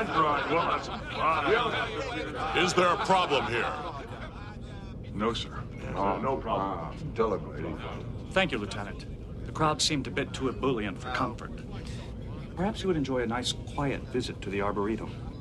That's right. We'll have some fun. Is there a problem here? No, sir. No problem. Tell him, lady. Thank you, Lieutenant. The crowd seemed a bit too ebullient for comfort. Perhaps you would enjoy a nice, quiet visit to the Arboretum.